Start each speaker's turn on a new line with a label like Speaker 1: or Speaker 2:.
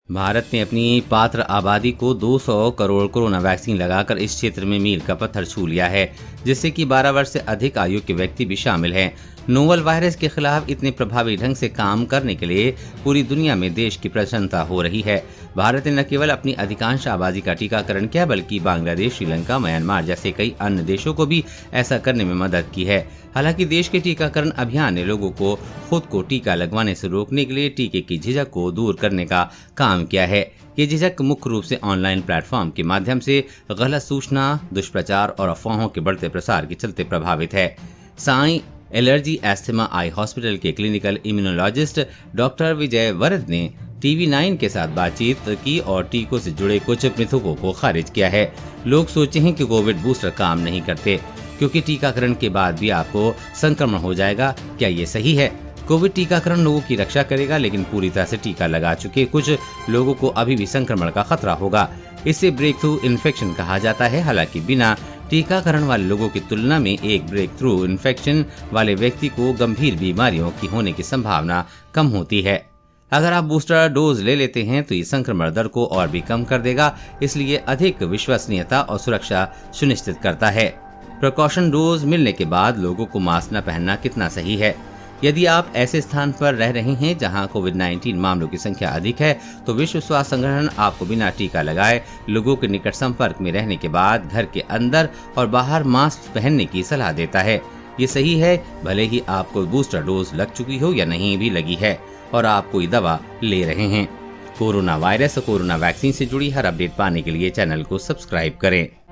Speaker 1: भारत ने अपनी पात्र आबादी को 200 करोड़ कोरोना वैक्सीन लगाकर इस क्षेत्र में मील का पत्थर छू लिया है, जिससे कि 12 वर्ष से अधिक आयु के व्यक्ति भी शामिल हैं। नोवल वायरस के खिलाफ इतने प्रभावी ढंग से काम करने के लिए पूरी दुनिया में देश की प्रशंसा हो रही है। भारत ने न केवल अपनी अधिकांश आबादी का टीकाकरण किया, बल्कि बांग्लादेश, श्रीलंका, म्यांमार जैसे कई अन्य देशों को भी ऐसा करने में मदद की है। हालांकि देश के टीकाकरण अभियान ने लोगों को खुद को टीका लगवाने से रोकने के लिए टीके की झिझक को दूर करने का काम किया है। ये झिझक मुख्य रूप से ऑनलाइन प्लेटफॉर्म के माध्यम से गलत सूचना, दुष्प्रचार और अफवाहों के बढ़ते प्रसार के चलते प्रभावित है। Sai allergy asthma eye hospital के clinical immunologist doctor Vijay Varad ने TV9 के साथ बातचीत की और टीकों से जुड़े कुछ मिथकों को खारिज किया है। लोग सोचे हैं कि कोविड बूस्टर काम नहीं करते क्योंकि टीकाकरण के बाद भी आपको संक्रमण हो जाएगा। क्या ये सही है? कोविड टीकाकरण लोगों की रक्षा करेगा, लेकिन पूरी तरह से टीका लगा चुके कुछ लोगों को अभी भी संक्रमण का खतरा होगा। इसे ब्रेक थ्रू इन्फेक्शन कहा जाता है। हालांकि बिना टीकाकरण वाले लोगों की तुलना में एक ब्रेक थ्रू इन्फेक्शन वाले व्यक्ति को गंभीर बीमारियों की होने की संभावना कम होती है। अगर आप बूस्टर डोज ले लेते हैं तो ये संक्रमण दर को और भी कम कर देगा, इसलिए अधिक विश्वसनीयता और सुरक्षा सुनिश्चित करता है। प्रिकॉशन डोज मिलने के बाद लोगों को मास्क न पहनना कितना सही है? यदि आप ऐसे स्थान पर रह रहे हैं जहां कोविड-19 मामलों की संख्या अधिक है, तो विश्व स्वास्थ्य संगठन आपको बिना टीका लगाए लोगों के निकट संपर्क में रहने के बाद घर के अंदर और बाहर मास्क पहनने की सलाह देता है। ये सही है, भले ही आपको बूस्टर डोज लग चुकी हो या नहीं भी लगी है और आप कोई दवा ले रहे हैं। कोरोना वायरस और कोरोना वैक्सीन से जुड़ी हर अपडेट पाने के लिए चैनल को सब्सक्राइब करें।